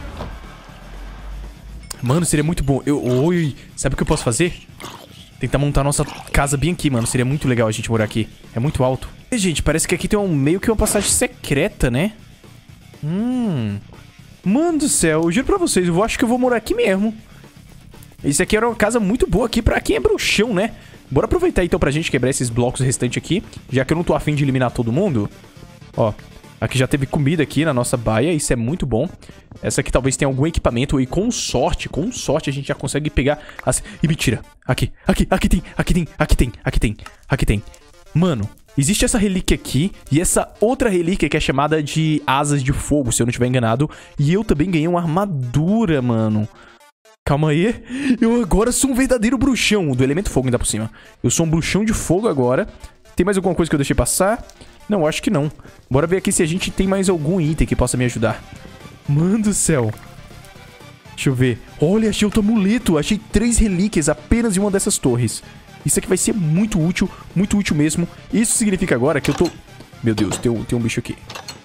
Mano, seria muito bom. Oi, sabe o que eu posso fazer? Tentar montar nossa casa bem aqui, mano. Seria muito legal a gente morar aqui. É muito alto. E, gente, parece que aqui tem meio que uma passagem secreta, né? Mano do céu, eu juro pra vocês, eu acho que eu vou morar aqui mesmo. Isso aqui era uma casa muito boa aqui pra quem é bruxão, né? Bora aproveitar então pra gente quebrar esses blocos restantes aqui. Já que eu não tô afim de eliminar todo mundo. Ó, aqui já teve comida aqui na nossa baia, isso é muito bom. Essa aqui talvez tenha algum equipamento e com sorte a gente já consegue pegar as... Ih, mentira. Aqui tem. Mano, existe essa relíquia aqui e essa outra relíquia que é chamada de asas de fogo, se eu não estiver enganado. E eu também ganhei uma armadura, mano. Calma aí. Eu agora sou um verdadeiro bruxão do elemento fogo ainda por cima. Eu sou um bruxão de fogo agora. Tem mais alguma coisa que eu deixei passar? Não, acho que não. Bora ver aqui se a gente tem mais algum item que possa me ajudar. Mano do céu. Deixa eu ver. Olha, achei outro amuleto. Achei 3 relíquias apenas em uma dessas torres. Isso aqui vai ser muito útil mesmo. Isso significa agora que eu tô... Meu Deus, tem um bicho aqui.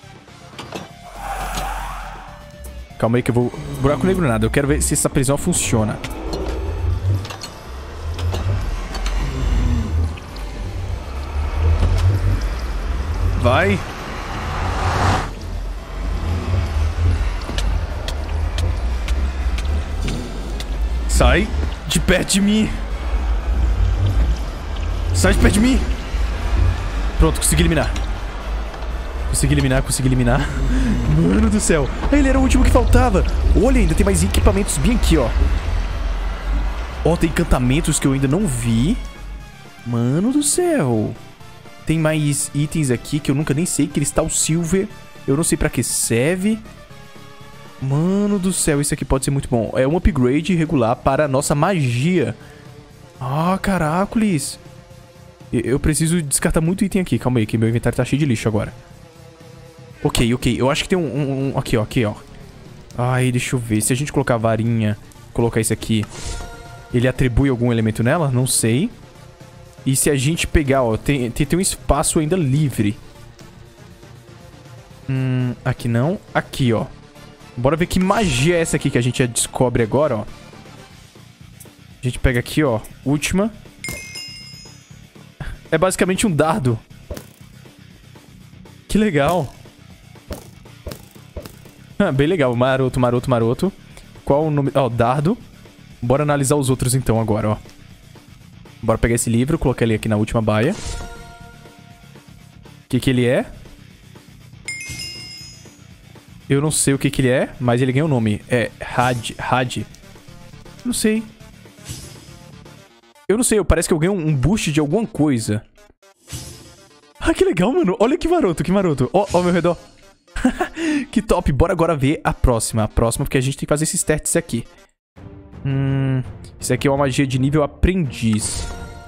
Calma aí que eu vou... Buraco negro nada. Eu quero ver se essa prisão funciona. Vai. Sai de perto de mim. Sai de perto de mim. Pronto, consegui eliminar. Consegui eliminar. Mano do céu. Ele era o último que faltava. Olha, ainda tem mais equipamentos bem aqui, ó. Ó, tem encantamentos que eu ainda não vi. Mano do céu. Tem mais itens aqui que eu nunca nem sei. Cristal Silver. Eu não sei pra que serve. Mano do céu, isso aqui pode ser muito bom. É um upgrade regular para a nossa magia. Ah, caracoles. Eu preciso descartar muito item aqui. Calma aí, que meu inventário tá cheio de lixo agora. Ok. Eu acho que tem aqui, ó. Ai, deixa eu ver. Se a gente colocar a varinha, colocar isso aqui, ele atribui algum elemento nela? Não sei. E se a gente pegar, ó, tem um espaço ainda livre. Aqui não. Aqui, ó. Bora ver que magia é essa aqui que a gente já descobre agora, ó. A gente pega aqui, ó. Última. É basicamente um dardo. Que legal. Bem legal. Maroto. Qual o nome? Ó, dardo. Bora analisar os outros então agora, ó. Bora pegar esse livro, colocar ele aqui na última baia. O que ele é? Eu não sei o que ele é, mas ele ganha o nome. É Had. Não sei. Eu não sei, parece que eu ganho um boost de alguma coisa. Ah, que legal, mano. Olha que maroto, que maroto. Ó, ao meu redor. Que top. Bora agora ver a próxima. A próxima, porque a gente tem que fazer esses testes aqui. Isso aqui é uma magia de nível aprendiz.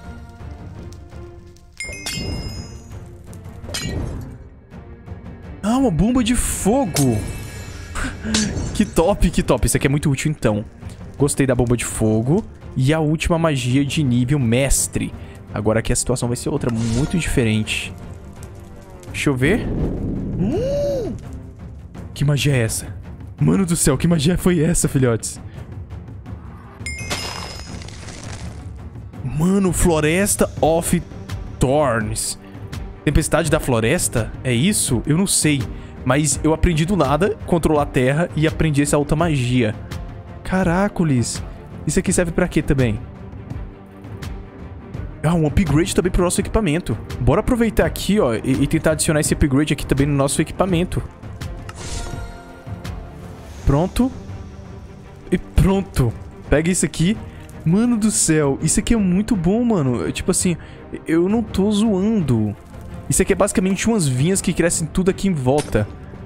Ah, uma bomba de fogo. Que top, que top. Isso aqui é muito útil, então. Gostei da bomba de fogo. E a última magia de nível mestre. Agora aqui a situação vai ser outra, muito diferente. Deixa eu ver. Que magia é essa? Mano do céu, que magia foi essa, filhotes? Mano, Floresta of Thorns. Tempestade da Floresta? É isso? Eu não sei. Mas eu aprendi do nada controlar a terra e aprendi essa outra magia. Caracoles. Isso aqui serve pra quê também? Ah, um upgrade também pro nosso equipamento. Bora aproveitar aqui, ó, e tentar adicionar esse upgrade aqui também no nosso equipamento. Pronto. E pronto. Pega isso aqui. Mano do céu, isso aqui é muito bom, mano. Tipo assim, eu não tô zoando. Isso aqui é basicamente umas vinhas que crescem tudo aqui em volta.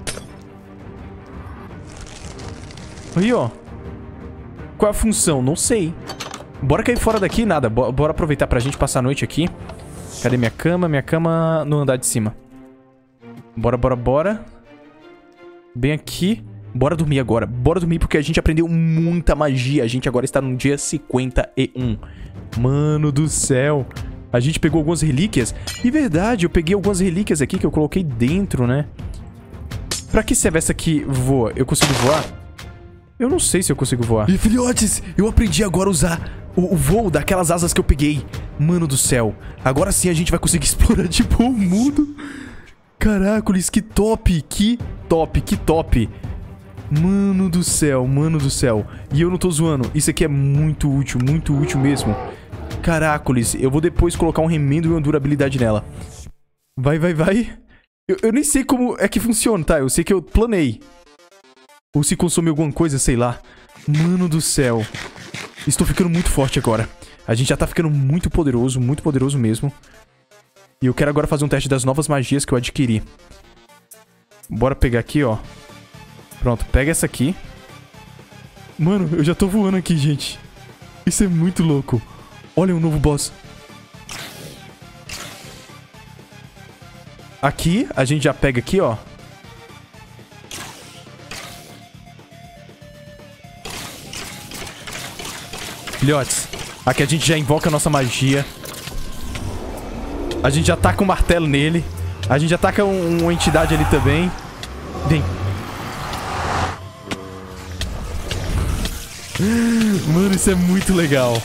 Aí, ó. Qual é a função? Não sei. Bora cair fora daqui? Nada. Bora aproveitar pra gente passar a noite aqui. Cadê minha cama? Minha cama no andar de cima. Bora, bora, bora. Bem aqui. Bora dormir agora. Bora dormir porque a gente aprendeu muita magia. A gente agora está no dia 51. Mano do céu. A gente pegou algumas relíquias. E verdade, eu peguei algumas relíquias aqui que eu coloquei dentro, né? Pra que serve essa aqui voa? Eu consigo voar? Eu não sei se eu consigo voar. E filhotes, eu aprendi agora a usar o voo daquelas asas que eu peguei. Mano do céu. Agora sim a gente vai conseguir explorar tipo o mundo. Caracoles, que top. Que top, que top. Mano do céu, mano do céu. E eu não tô zoando. Isso aqui é muito útil mesmo. Caracoles, eu vou depois colocar um remendo e uma durabilidade nela. Vai, vai, vai. Eu nem sei como é que funciona, tá? Eu sei que eu planei. Ou se consome alguma coisa, sei lá. Mano do céu. Estou ficando muito forte agora. A gente já tá ficando muito poderoso mesmo. E eu quero agora fazer um teste das novas magias que eu adquiri. Bora pegar aqui, ó. Pronto, pega essa aqui. Mano, eu já tô voando aqui, gente. Isso é muito louco. Olha um novo boss. Aqui, a gente já pega aqui, ó. Filhotes, aqui a gente já invoca a nossa magia. A gente já taca um martelo nele. A gente já taca uma entidade ali também. Vem. Mano, isso é muito legal.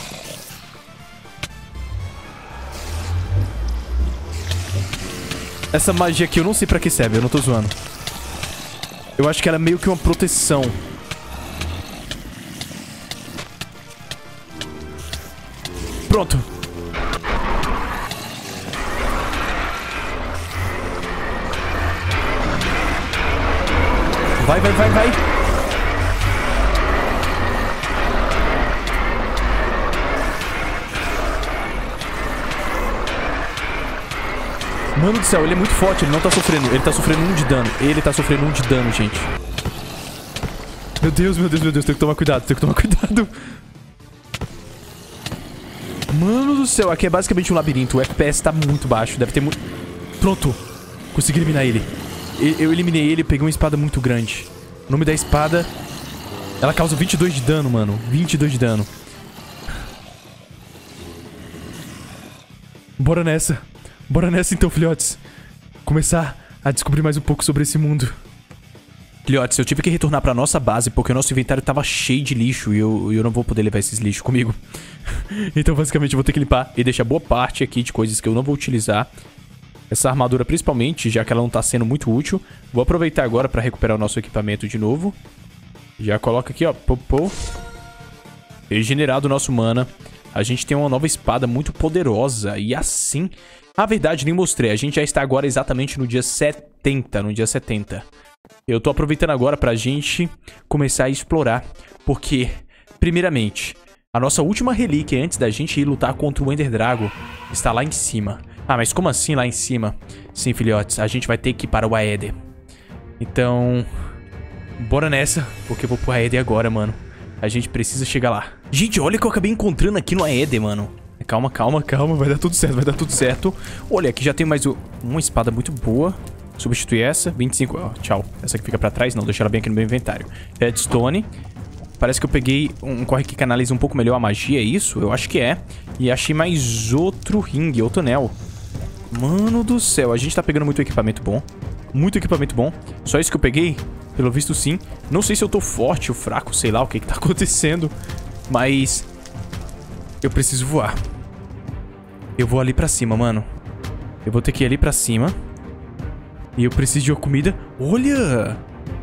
Essa magia aqui eu não sei pra que serve, eu não tô zoando. Eu acho que ela é meio que uma proteção. Pronto. Vai, vai, vai, vai. Mano do céu, ele é muito forte, ele não tá sofrendo. Ele tá sofrendo 1 de dano. Ele tá sofrendo 1 de dano, gente. Meu Deus, meu Deus, meu Deus. Tenho que tomar cuidado, tenho que tomar cuidado. Mano do céu, aqui é basicamente um labirinto. O FPS tá muito baixo, deve ter muito... Pronto, consegui eliminar ele. Eu eliminei ele e peguei uma espada muito grande. O nome da espada... Ela causa 22 de dano, mano. 22 de dano. Bora nessa. Bora nessa então, filhotes. Começar a descobrir mais um pouco sobre esse mundo. Filhotes, eu tive que retornar pra nossa base porque o nosso inventário tava cheio de lixo e eu não vou poder levar esses lixos comigo. Então, basicamente, eu vou ter que limpar e deixar boa parte aqui de coisas que eu não vou utilizar. Essa armadura, principalmente, já que ela não tá sendo muito útil. Vou aproveitar agora pra recuperar o nosso equipamento de novo. Já coloca aqui, ó. Popô. Regenerado o nosso mana. A gente tem uma nova espada muito poderosa. E assim... Na verdade, nem mostrei. A gente já está agora exatamente no dia 70. No dia 70. Eu tô aproveitando agora pra gente começar a explorar. Porque, primeiramente, A nossa última relíquia antes da gente ir lutar contra o Ender Dragon está lá em cima. Ah, mas como assim lá em cima? Sim, filhotes, a gente vai ter que ir para o Aether. Então, bora nessa, porque eu vou pro Aether agora, mano. A gente precisa chegar lá. Gente, olha o que eu acabei encontrando aqui no Aether, mano. Calma, calma, calma, vai dar tudo certo, vai dar tudo certo. Olha, aqui já tem mais uma espada muito boa. Substituir essa, 25, ó, tchau. Essa aqui fica pra trás, não, deixa ela bem aqui no meu inventário. Redstone. Parece que eu peguei um corre que canaliza um pouco melhor a magia, é isso? Eu acho que é. E achei mais outro ringue, outro anel. Mano do céu, a gente tá pegando muito equipamento bom. Muito equipamento bom. Só isso que eu peguei? Pelo visto, sim. Não sei se eu tô forte ou fraco, sei lá o que tá acontecendo. Mas eu preciso voar. Eu vou ali pra cima, mano. Eu vou ter que ir ali pra cima. E eu preciso de uma comida. Olha!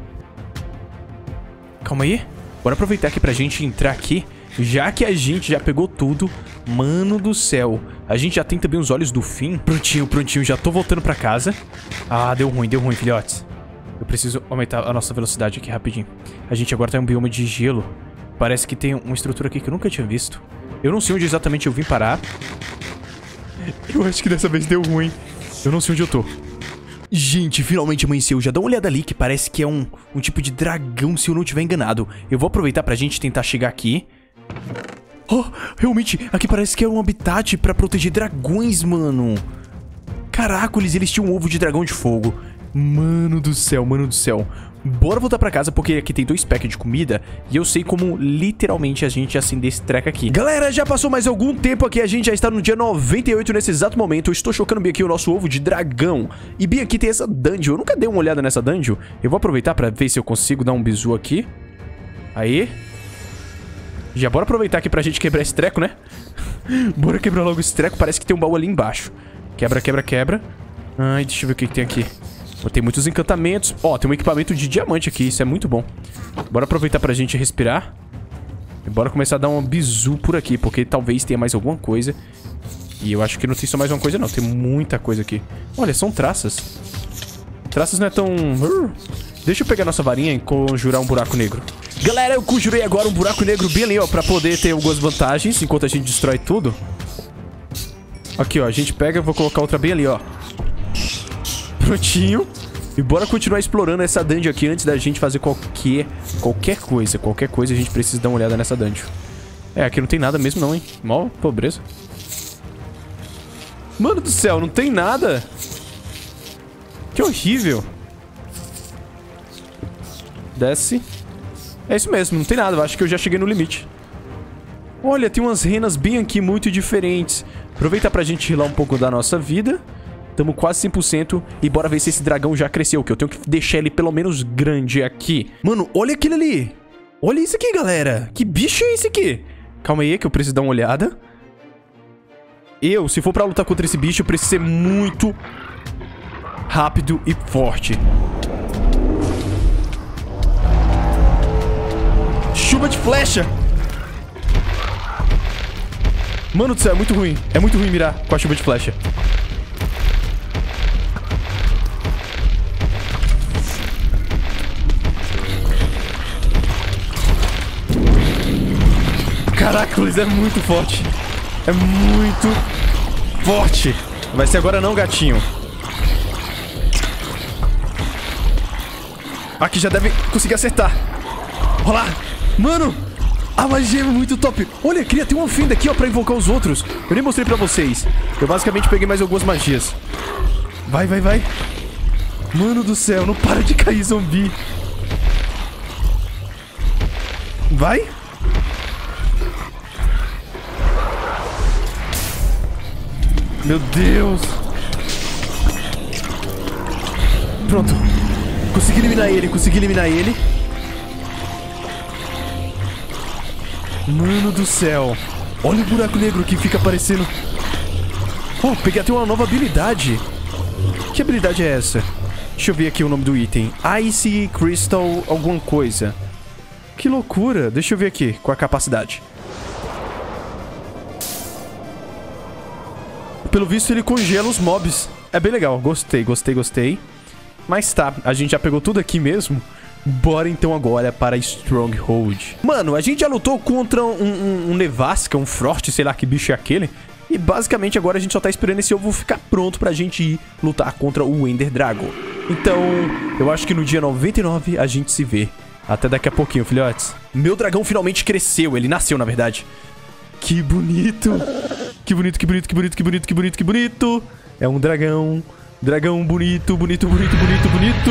Calma aí. Bora aproveitar aqui pra gente entrar aqui. Já que a gente já pegou tudo. Mano do céu. A gente já tem também os olhos do fim. Prontinho, prontinho. Já tô voltando pra casa. Ah, deu ruim, filhotes. Eu preciso aumentar a nossa velocidade aqui rapidinho. A gente agora tá em um bioma de gelo. Parece que tem uma estrutura aqui que eu nunca tinha visto. Eu não sei onde exatamente eu vim parar. Eu acho que dessa vez deu ruim. Eu não sei onde eu tô. Gente, finalmente amanheceu. Já dá uma olhada ali que parece que é um tipo de dragão, se eu não estiver enganado. Eu vou aproveitar pra gente tentar chegar aqui. Oh, realmente, aqui parece que é um habitat pra proteger dragões, mano. Caracoles, eles tinham um ovo de dragão de fogo. Mano do céu, mano do céu. Bora voltar pra casa porque aqui tem 2 packs de comida e eu sei como literalmente a gente acender esse treco aqui. Galera, já passou mais algum tempo aqui, a gente já está no dia 98 nesse exato momento. Eu estou chocando bem aqui o nosso ovo de dragão. E bem aqui tem essa dungeon, eu nunca dei uma olhada nessa dungeon. Eu vou aproveitar pra ver se eu consigo dar um bizu aqui. Aí. Já bora aproveitar aqui pra gente quebrar esse treco, né? Bora quebrar logo esse treco, parece que tem um baú ali embaixo. Quebra, quebra, quebra. Ai, deixa eu ver o que tem aqui. Tem muitos encantamentos. Ó, tem um equipamento de diamante aqui, isso é muito bom. Bora aproveitar pra gente respirar. E bora começar a dar um bizu por aqui, porque talvez tenha mais alguma coisa. E eu acho que não tem só mais uma coisa não, tem muita coisa aqui. Olha, são traças. Traças não é tão... Deixa eu pegar nossa varinha e conjurar um buraco negro. Galera, eu conjurei agora um buraco negro bem ali, ó, pra poder ter algumas vantagens enquanto a gente destrói tudo. Aqui, ó, a gente pega, eu vou colocar outra bem ali, ó. Prontinho. E bora continuar explorando essa dungeon aqui antes da gente fazer qualquer coisa. Qualquer coisa a gente precisa dar uma olhada nessa dungeon. É, aqui não tem nada mesmo não, hein. Mó pobreza. Mano do céu, não tem nada. Que horrível. Desce. É isso mesmo, não tem nada. Eu acho que eu já cheguei no limite. Olha, tem umas renas bem aqui muito diferentes. Aproveita pra gente rilar um pouco da nossa vida. Tamo quase 100% e bora ver se esse dragão já cresceu, que eu tenho que deixar ele pelo menos grande aqui. Mano, olha aquele ali. Olha isso aqui, galera. Que bicho é esse aqui? Calma aí que eu preciso dar uma olhada. Se for pra lutar contra esse bicho, eu preciso ser muito rápido e forte. Chuva de flecha. Mano do céu, é muito ruim. É muito ruim mirar com a chuva de flecha. Caraca, Luiz, é muito forte. É muito forte. Vai ser agora não, gatinho. Aqui já deve conseguir acertar. Olha lá. Mano, a magia é muito top. Olha, queria ter uma fenda aqui, ó, pra invocar os outros. Eu nem mostrei pra vocês. Eu basicamente peguei mais algumas magias. Vai, vai, vai. Mano do céu, não para de cair zumbi. Vai. Meu Deus. Pronto. Consegui eliminar ele, consegui eliminar ele. Mano do céu. Olha o buraco negro que fica aparecendo. Oh, peguei até uma nova habilidade. Que habilidade é essa? Deixa eu ver aqui o nome do item. Ice Crystal alguma coisa. Que loucura. Deixa eu ver aqui com a capacidade. Pelo visto ele congela os mobs. É bem legal, gostei, gostei, gostei. Mas tá, a gente já pegou tudo aqui mesmo. Bora então agora para Stronghold. Mano, a gente já lutou contra um Nevasca, um Frost, sei lá que bicho é aquele. E basicamente agora a gente só tá esperando esse ovo ficar pronto pra gente ir lutar contra o Ender Dragon. Então, eu acho que no dia 99 a gente se vê. Até daqui a pouquinho, filhotes. Meu dragão finalmente cresceu, ele nasceu na verdade. Que bonito. Que bonito, que bonito, que bonito, que bonito, que bonito, que bonito. É um dragão. Dragão bonito, bonito, bonito, bonito, bonito.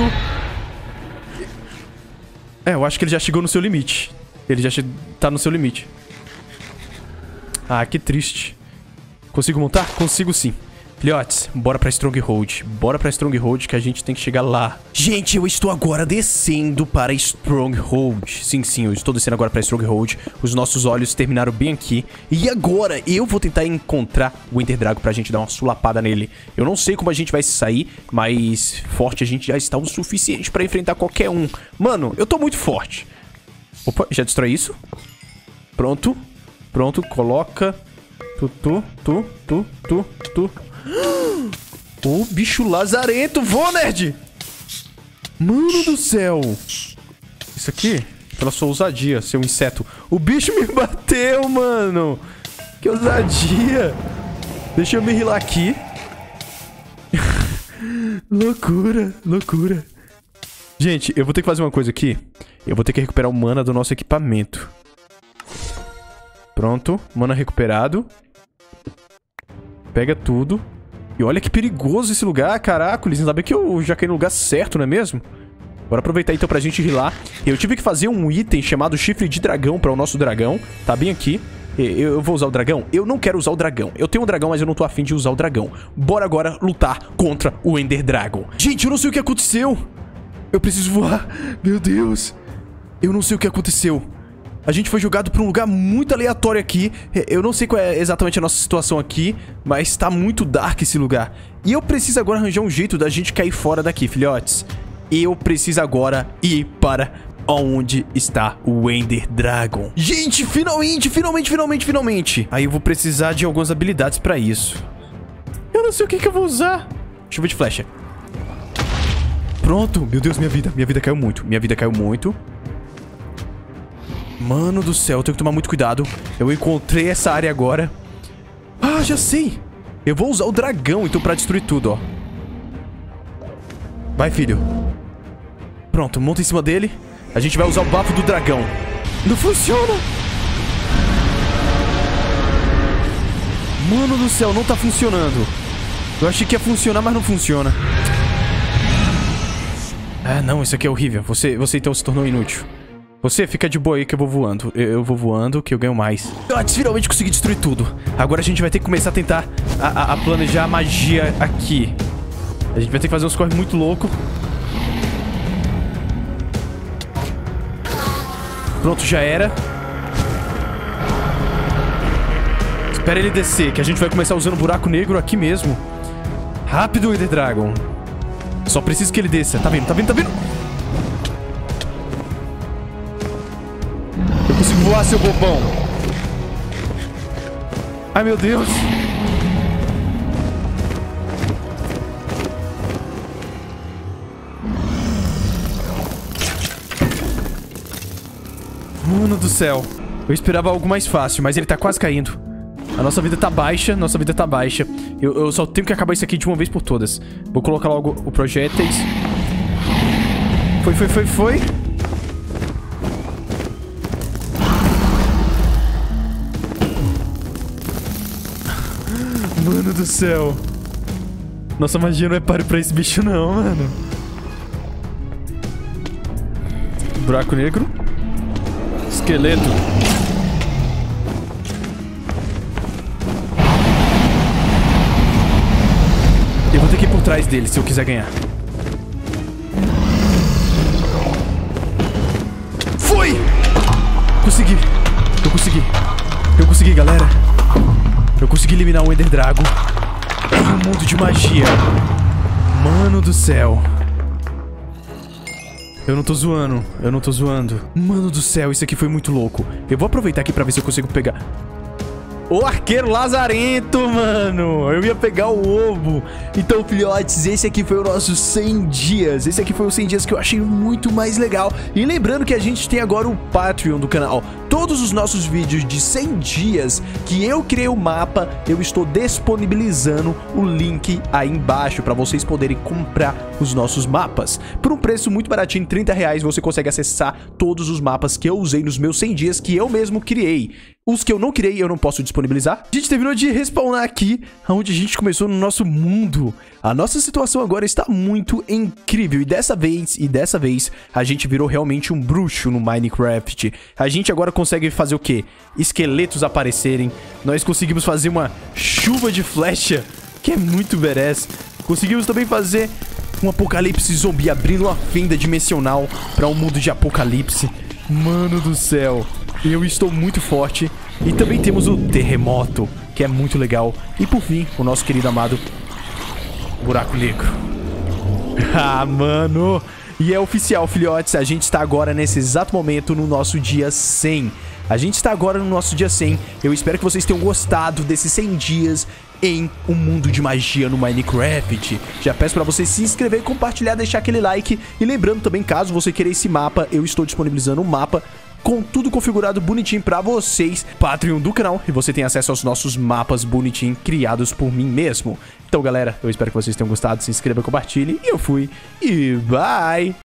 É, eu acho que ele já chegou no seu limite. Ele já tá no seu limite. Ah, que triste. Consigo montar? Consigo sim. Filhotes, bora pra Stronghold. Bora pra Stronghold que a gente tem que chegar lá. Gente, eu estou agora descendo para Stronghold. Sim, sim, eu estou descendo agora pra Stronghold. Os nossos olhos terminaram bem aqui. E agora eu vou tentar encontrar o Ender Dragon pra gente dar uma sulapada nele. Eu não sei como a gente vai sair, mas forte a gente já está o suficiente pra enfrentar qualquer um. Mano, eu tô muito forte. Opa, já destrói isso. Pronto. Pronto, coloca... Tu. Ô, bicho lazarento, vou, nerd! Mano do céu! Isso aqui, pela sua ousadia, seu inseto. O bicho me bateu, mano! Que ousadia! Deixa eu me rilar aqui. Loucura, loucura. Gente, eu vou ter que fazer uma coisa aqui. Eu vou ter que recuperar o mana do nosso equipamento. Pronto, mana recuperado. Pega tudo. E olha que perigoso esse lugar, caracoles. Ainda bem que eu já caí no lugar certo, não é mesmo? Bora aproveitar então pra gente rilar. Eu tive que fazer um item chamado chifre de dragão para o nosso dragão. Tá bem aqui. Eu vou usar o dragão? Eu não quero usar o dragão. Eu tenho um dragão, mas eu não tô afim de usar o dragão. Bora agora lutar contra o Ender Dragon. Gente, eu não sei o que aconteceu. Eu preciso voar. Meu Deus. Eu não sei o que aconteceu. A gente foi jogado pra um lugar muito aleatório aqui. Eu não sei qual é exatamente a nossa situação aqui, mas tá muito dark esse lugar. E eu preciso agora arranjar um jeito da gente cair fora daqui, filhotes. Eu preciso agora ir para onde está o Ender Dragon. Gente, finalmente. Aí eu vou precisar de algumas habilidades pra isso. Eu não sei o que eu vou usar. Chuva de flecha. Pronto. Meu Deus, minha vida caiu muito. Minha vida caiu muito. Mano do céu, eu tenho que tomar muito cuidado. Eu encontrei essa área agora. Ah, já sei. Eu vou usar o dragão, então, pra destruir tudo, ó. Vai, filho. Pronto, monta em cima dele. A gente vai usar o bafo do dragão. Não funciona. Mano do céu, não tá funcionando. Eu achei que ia funcionar, mas não funciona. Ah, não, isso aqui é horrível. Você então se tornou inútil. Você fica de boa aí que eu vou voando. Eu vou voando que eu ganho mais. Finalmente consegui destruir tudo. Agora a gente vai ter que começar a tentar a planejar a magia aqui. A gente vai ter que fazer uns corres muito loucos. Pronto, já era. Espera ele descer, que a gente vai começar usando o buraco negro aqui mesmo. Rápido, Ender Dragon. Só preciso que ele desça. Tá vindo. Eu consigo voar, seu bobão. Ai, meu Deus. Mano do céu. Eu esperava algo mais fácil, mas ele tá quase caindo. A nossa vida tá baixa, Eu só tenho que acabar isso aqui de uma vez por todas. Vou colocar logo o projéteis. Foi. Mano do céu. Nossa magia não é páreo pra esse bicho não, mano. Buraco negro. Esqueleto. Eu vou ter que ir por trás dele se eu quiser ganhar. Foi! Consegui. Eu consegui, galera. Eu consegui eliminar o Ender Dragon em um mundo de magia. Mano do céu. Eu não tô zoando. Mano do céu, isso aqui foi muito louco. Eu vou aproveitar aqui pra ver se eu consigo pegar. O arqueiro lazarento, mano. Eu ia pegar o ovo. Então, filhotes, esse aqui foi o nosso 100 dias. Esse aqui foi o 100 dias que eu achei muito mais legal. E lembrando que a gente tem agora o Patreon do canal. Todos os nossos vídeos de 100 dias que eu criei o mapa, eu estou disponibilizando o link aí embaixo para vocês poderem comprar os nossos mapas. Por um preço muito baratinho, R$30, você consegue acessar todos os mapas que eu usei nos meus 100 dias que eu mesmo criei. Os que eu não criei, eu não posso disponibilizar. A gente terminou de respawnar aqui, onde a gente começou no nosso mundo. A nossa situação agora está muito incrível. E dessa vez, a gente virou realmente um bruxo no Minecraft. A gente agora consegue fazer o quê? Esqueletos aparecerem. Nós conseguimos fazer uma chuva de flecha, que é muito badass. Conseguimos também fazer um apocalipse zumbi, abrindo uma fenda dimensional para um mundo de apocalipse. Mano do céu. Eu estou muito forte. E também temos o terremoto, que é muito legal. E por fim, o nosso querido amado buraco negro. Ah, mano. E é oficial, filhotes. A gente está agora, nesse exato momento, no nosso dia 100. A gente está agora no nosso dia 100. Eu espero que vocês tenham gostado desses 100 dias em um mundo de magia no Minecraft. Já peço pra você se inscrever, compartilhar, deixar aquele like. E lembrando também, caso você queira esse mapa, eu estou disponibilizando um mapa com tudo configurado bonitinho pra vocês, Patreon do canal, e você tem acesso aos nossos mapas bonitinhos criados por mim mesmo. Então, galera, eu espero que vocês tenham gostado, se inscreva, compartilhe, e eu fui, e bye!